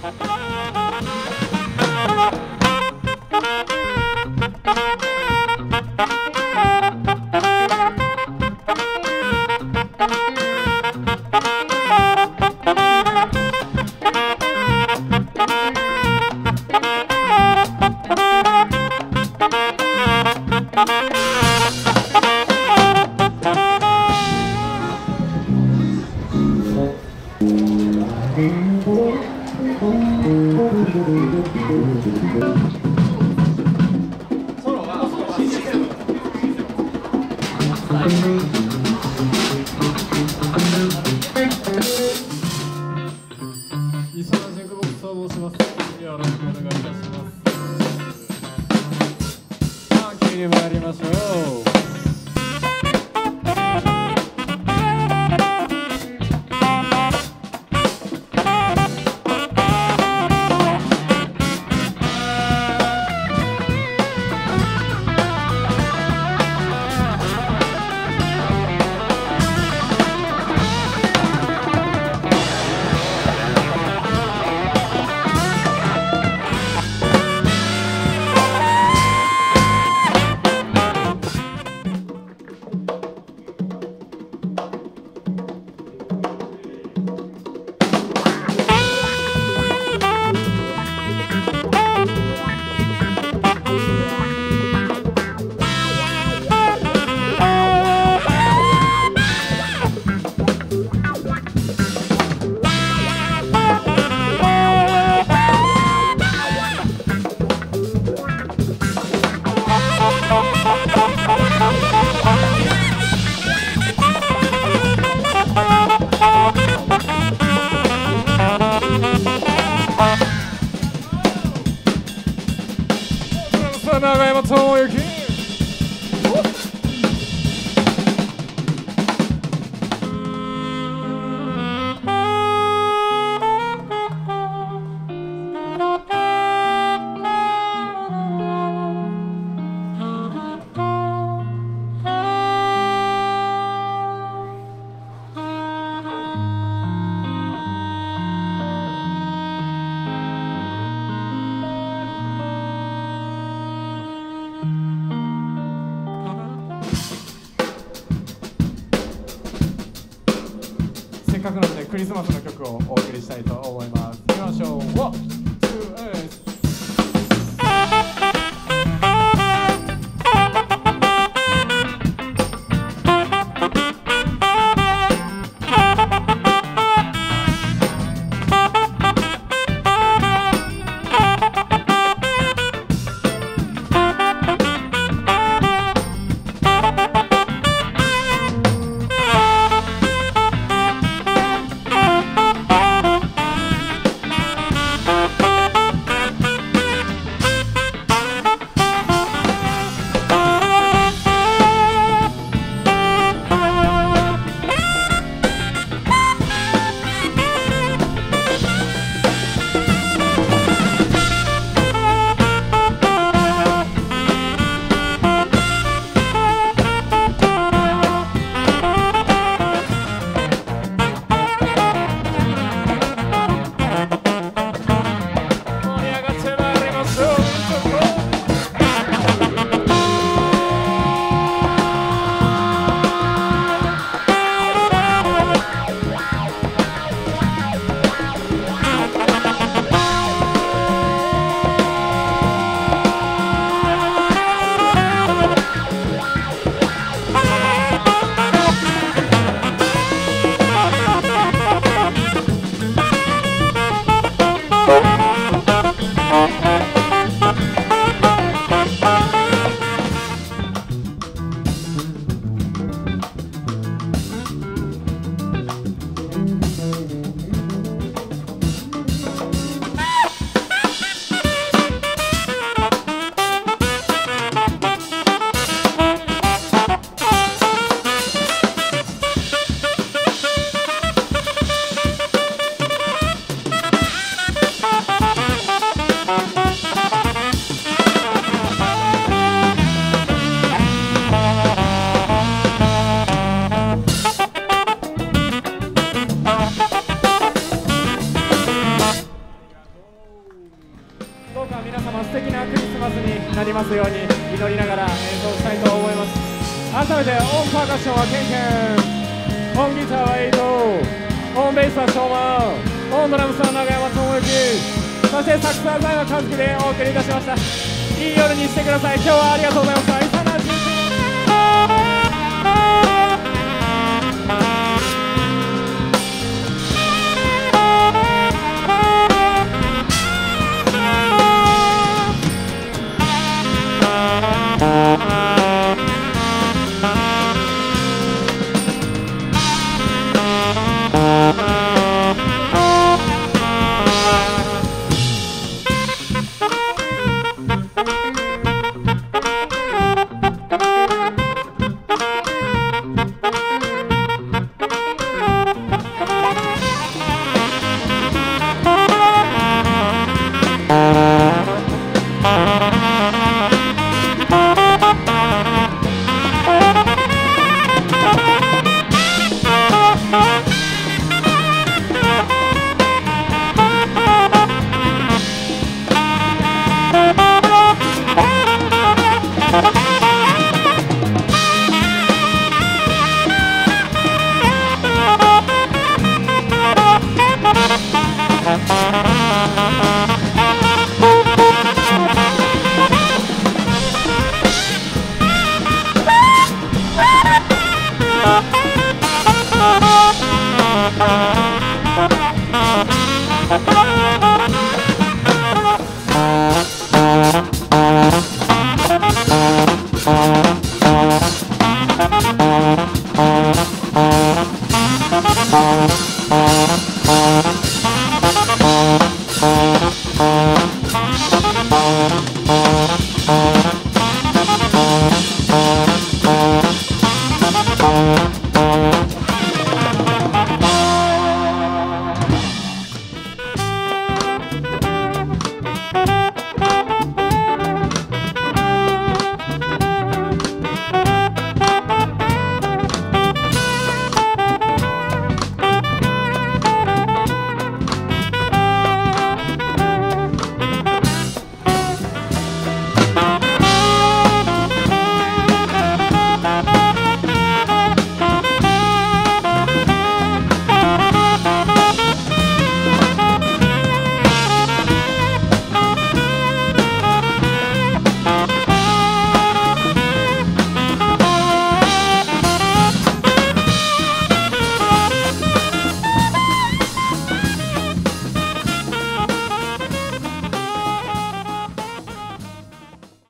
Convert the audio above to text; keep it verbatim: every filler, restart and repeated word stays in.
長山智之。せっかくなのでクリスマスの曲をお送りしたいと思います。いきましょう。ワン、ツー、エース。 りますように祈りながら演奏したいと思います。改めてオンパーカッションはケンケン、オンギターはエイト、オンベースはショーマン、オンドラムスは長山智之、そしてサックスは財の和樹でお送りいたしました。いい夜にしてください。今日はありがとうございました。イサナジ Bye.